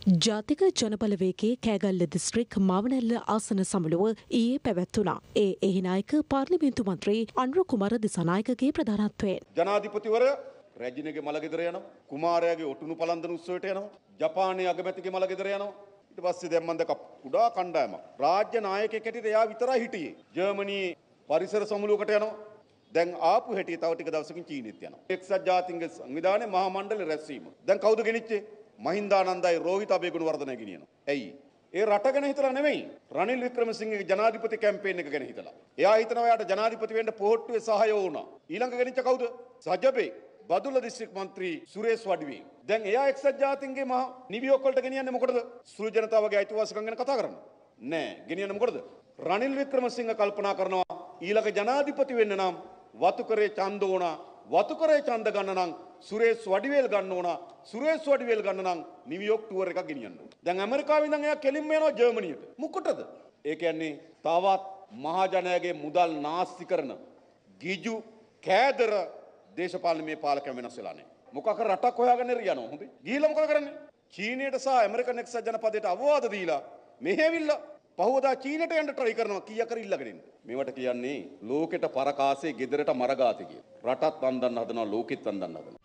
ජාතික ජනබලවේගයේ කෑගල්ල දිස්ත්‍රික් මාවනැල්ල ආසන සමුළුව ඊයේ පැවැත්වුණා. එහි නායක පාර්ලිමේන්තු මන්ත්‍රී අනුර කුමාර දිසානායකගේ ප්‍රධානත්වයෙන්. ජනාධිපතිවරයා රැජිනගේ මළගෙදර යනවා. කුමාරයාගේ ඔටුනු පළඳන උත්සවයට යනවා. ජපානයේ අගමැතිගේ මළගෙදර යනවා. ඊට පස්සේ දැන් මම දැක්ක කුඩා කණ්ඩායමක්. රාජ්‍ය නායකයෙක් හැටියට එයා විතරයි හිටියේ. ජර්මනියේ පරිසර සමුළුවකට යනවා. දැන් ආපු හැටි තව ටික දවසකින් චීනෙත් යනවා. එක්සත් ජාතීන්ගේ සංවිධානයේ මහා මණ්ඩල රැස්වීම. දැන් කවුද ගෙනිච්චේ? මහින්දානන්දයි රෝහිත අබේගුණවර්ධනයි ගෙනියනවා. ඇයි? ඒ රට ගැන හිතලා නෙමෙයි. රනිල් වික්‍රමසිංහගේ ජනාධිපති කැම්පේන් එක ගැන හිතලා. එයා හිතනවා එයාට ජනාධිපති වෙන්න පොහොට්ටුවේ සහාය වුණා. ඊළඟ ගෙනිච්ච කවුද? සජබේ බදුල්ල දිස්ත්‍රික් මන්ත්‍රී සුරේෂ් වඩිවේ. දැන් එයා එක්සත් ජාතීන්ගේ මහා නිවියෝක් වලට ගෙනියන්නේ මොකටද? සුළු ජනතාවගේ අයිතිවාසිකම් ගැන කතා කරන්න. නෑ. ගෙනියන්නේ මොකටද? රනිල් වික්‍රමසිංහ කල්පනා කරනවා ඊළඟ ජනාධිපති වෙන්න නම් වතුකරේ ඡන්ද ඕන. වතුකරේ ඡන්ද ගන්න නම් සුරේෂ් වඩිවේල් ගන්න ඕන. සුරේෂ් වඩිවේල් ගන්න නම් නිවියෝක් ටුවර් එකක් ගෙනියන්න ඕන. දැන් ඇමරිකාවෙන් ඉඳන් එයා කෙලින්ම යනවා ජර්මනියට. මොකටද? ඒ කියන්නේ තවත් මහජනයාගේ මුදල් නාස්ති කරන ගිජු කෑදර දේශපාලනයේ පාලකයන් වෙනස් වෙලා නැහැ. මොකක් කර රටක් හොයාගෙන යනවා හොඳේ. ගිහිල්ලා මොකද කරන්නේ? චීනයට සහ ඇමරිකන් එක්සත් ජනපදයට අවවාද දීලා මෙහෙවිල්ලා පහවදා චීනට යන්න try කරනවා කීයක් කර ඉල්ලගෙන ඉන්න. මේවට කියන්නේ ලෝකෙට පරකාසේ ගෙදරට මරගාතේ කිය. රටත් අන්දන්න හදනවා ලෝකෙත් අන්දන්න හදනවා.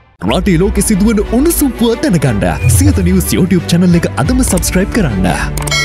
රටේ ලෝකෙ සිදුවන උණුසුම් පුවත් දැනගන්න සියත නිවුස් YouTube channel එක අදම subscribe කරන්න.